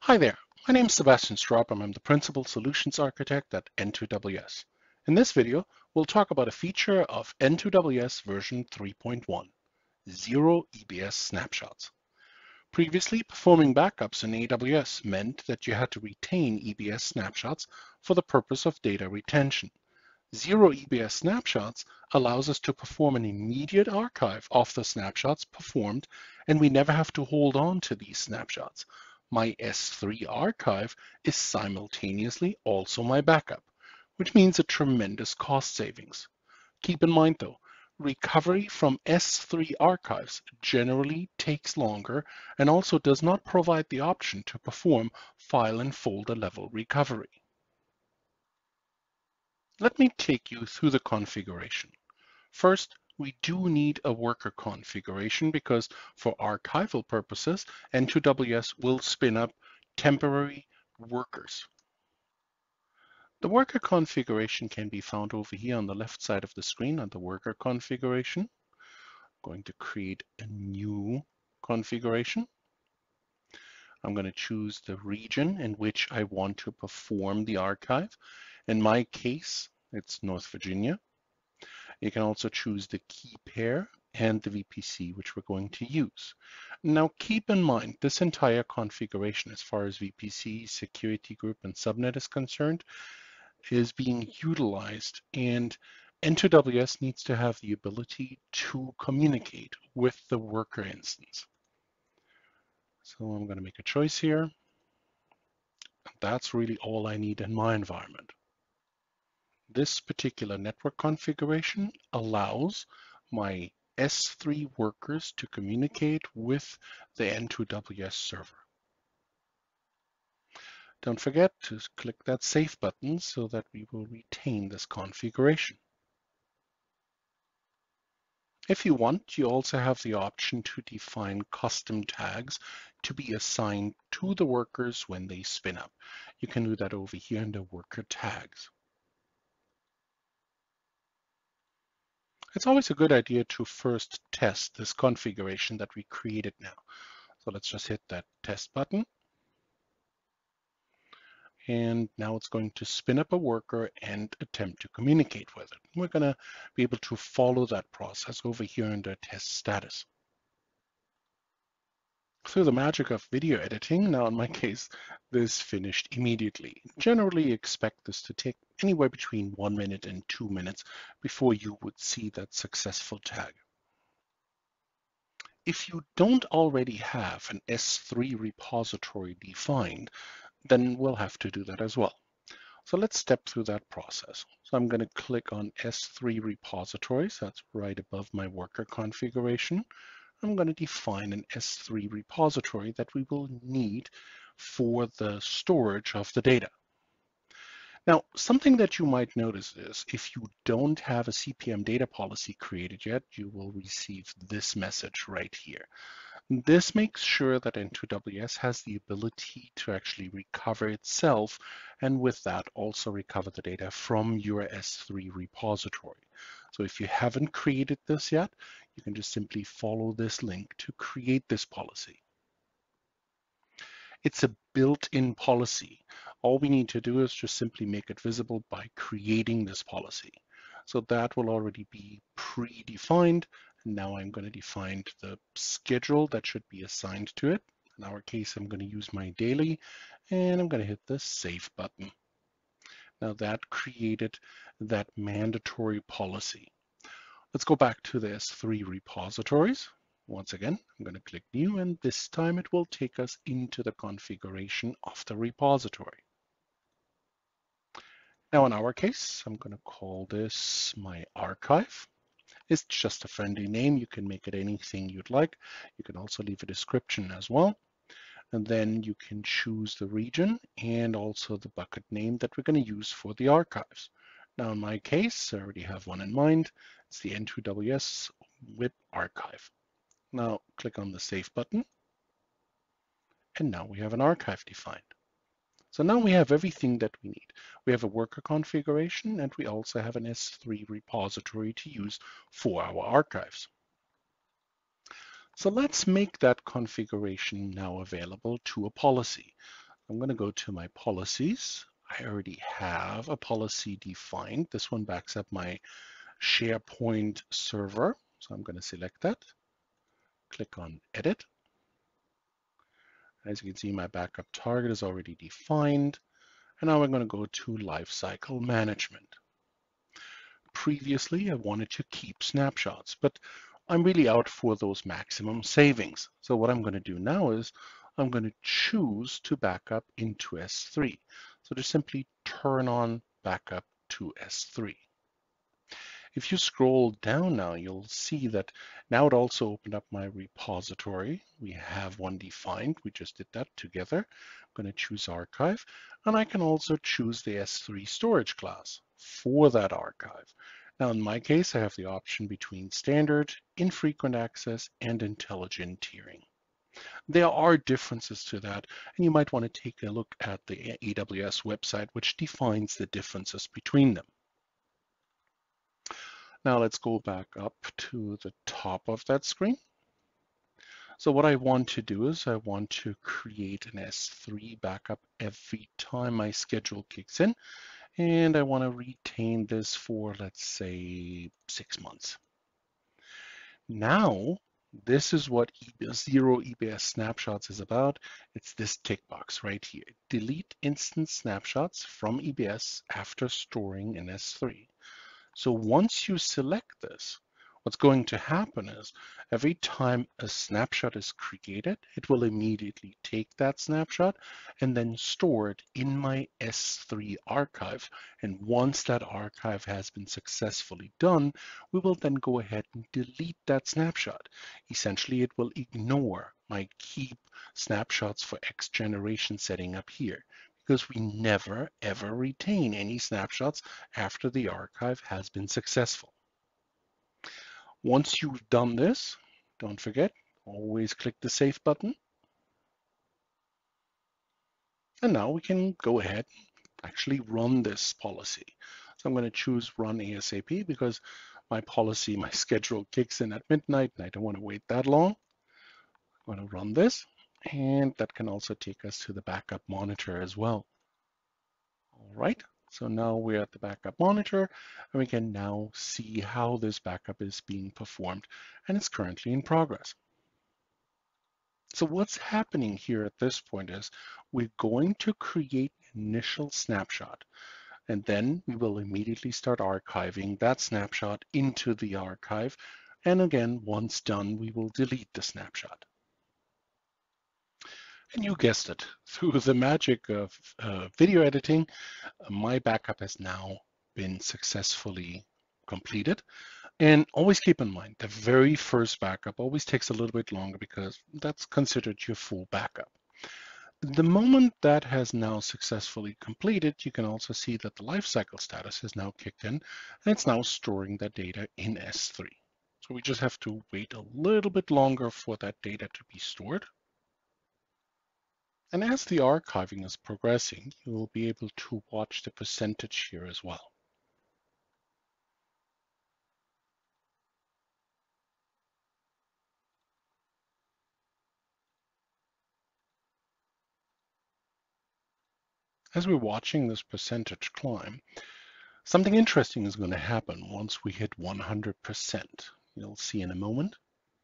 Hi there, my name is Sebastian and I'm the Principal Solutions Architect at N2WS. In this video, we'll talk about a feature of N2WS version 3.1, Zero EBS Snapshots. Previously, performing backups in AWS meant that you had to retain EBS snapshots for the purpose of data retention. Zero EBS snapshots allows us to perform an immediate archive of the snapshots performed, and we never have to hold on to these snapshots. My S3 archive is simultaneously also my backup, which means a tremendous cost savings. Keep in mind though, recovery from S3 archives generally takes longer and also does not provide the option to perform file and folder level recovery. Let me take you through the configuration. First, we do need a worker configuration because for archival purposes, N2WS will spin up temporary workers. The worker configuration can be found over here on the left side of the screen under worker configuration. I'm going to create a new configuration. I'm going to choose the region in which I want to perform the archive. In my case, it's North Virginia. You can also choose the key pair and the VPC, which we're going to use. Now, keep in mind, this entire configuration, as far as VPC, security group, and subnet is concerned, is being utilized, and N2WS needs to have the ability to communicate with the worker instance. So I'm going to make a choice here. That's really all I need in my environment. This particular network configuration allows my S3 workers to communicate with the N2WS server. Don't forget to click that Save button so that we will retain this configuration. If you want, you also have the option to define custom tags to be assigned to the workers when they spin up. You can do that over here in the worker tags. It's always a good idea to first test this configuration that we created now. So let's just hit that test button. And now it's going to spin up a worker and attempt to communicate with it. We're going to be able to follow that process over here under test status. Through the magic of video editing, now in my case, this finished immediately. Generally expect this to take anywhere between 1 minute and 2 minutes before you would see that successful tag. If you don't already have an S3 repository defined, then we'll have to do that as well. So let's step through that process. So I'm going to click on S3 repositories. That's right above my worker configuration. I'm going to define an S3 repository that we will need for the storage of the data. Now, something that you might notice is if you don't have a CPM data policy created yet, you will receive this message right here. This makes sure that N2WS has the ability to actually recover itself, and with that also recover the data from your S3 repository. So if you haven't created this yet, you can just simply follow this link to create this policy. It's a built-in policy. All we need to do is just simply make it visible by creating this policy. So that will already be predefined. And now I'm going to define the schedule that should be assigned to it. In our case, I'm going to use my daily, and I'm going to hit the Save button. Now that created that mandatory policy. Let's go back to the S3 repositories. Once again, I'm going to click New, and this time it will take us into the configuration of the repository. Now in our case, I'm going to call this my archive. It's just a friendly name. You can make it anything you'd like. You can also leave a description as well. And then you can choose the region and also the bucket name that we're going to use for the archives. Now in my case, I already have one in mind. It's the N2WS WIP archive. Now click on the Save button. And now we have an archive defined. So now we have everything that we need. We have a worker configuration, and we also have an S3 repository to use for our archives. So let's make that configuration now available to a policy. I'm going to go to my policies. I already have a policy defined. This one backs up my SharePoint server. So I'm going to select that, click on Edit. As you can see, my backup target is already defined. And now we're going to go to Lifecycle Management. Previously, I wanted to keep snapshots, but I'm really out for those maximum savings. So what I'm going to do now is I'm going to choose to back up into S3. So just simply turn on backup to S3. If you scroll down now, you'll see that now it also opened up my repository. We have one defined. We just did that together. I'm going to choose archive, and I can also choose the S3 storage class for that archive. Now, in my case, I have the option between standard, infrequent access, and intelligent tiering. There are differences to that, and you might want to take a look at the AWS website, which defines the differences between them. Now let's go back up to the top of that screen. So what I want to do is I want to create an S3 backup every time my schedule kicks in, and I want to retain this for, let's say, 6 months. Now, this is what zero EBS snapshots is about. It's this tick box right here. Delete instance snapshots from EBS after storing in S3. So once you select this, what's going to happen is every time a snapshot is created, it will immediately take that snapshot and then store it in my S3 archive. And once that archive has been successfully done, we will then go ahead and delete that snapshot. Essentially, it will ignore my keep snapshots for X generation setting up here, because we never ever retain any snapshots after the archive has been successful. Once you've done this, don't forget, always click the Save button. And now we can go ahead and actually run this policy. So I'm going to choose Run ASAP because my policy, my schedule kicks in at midnight and I don't want to wait that long. I'm going to run this, and that can also take us to the backup monitor as well. All right, so now we're at the backup monitor, and we can now see how this backup is being performed, and it's currently in progress. So what's happening here at this point is we're going to create an initial snapshot, and then we will immediately start archiving that snapshot into the archive. And again, once done, we will delete the snapshot. And you guessed it, through the magic of video editing, my backup has now been successfully completed. And always keep in mind, the very first backup always takes a little bit longer because that's considered your full backup. The moment that has now successfully completed, you can also see that the lifecycle status has now kicked in, and it's now storing that data in S3. So we just have to wait a little bit longer for that data to be stored. And as the archiving is progressing, you will be able to watch the percentage here as well. As we're watching this percentage climb, something interesting is going to happen once we hit 100%. You'll see in a moment.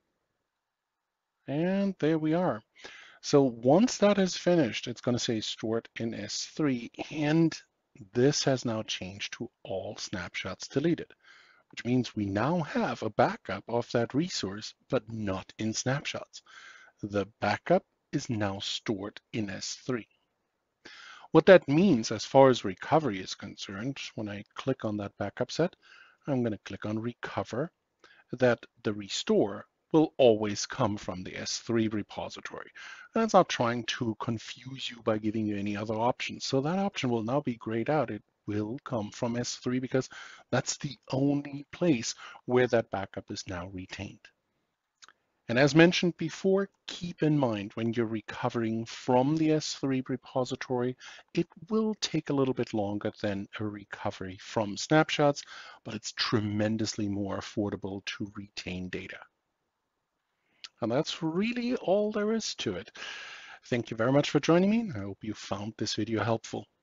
And there we are. So once that is finished, it's going to say stored in S3, and this has now changed to all snapshots deleted, which means we now have a backup of that resource, but not in snapshots. The backup is now stored in S3. What that means as far as recovery is concerned, when I click on that backup set, I'm going to click on recover, that the restore will always come from the S3 repository. And it's not trying to confuse you by giving you any other options. So that option will now be grayed out. It will come from S3 because that's the only place where that backup is now retained. And as mentioned before, keep in mind when you're recovering from the S3 repository, it will take a little bit longer than a recovery from snapshots, but it's tremendously more affordable to retain data. And that's really all there is to it. Thank you very much for joining me. I hope you found this video helpful.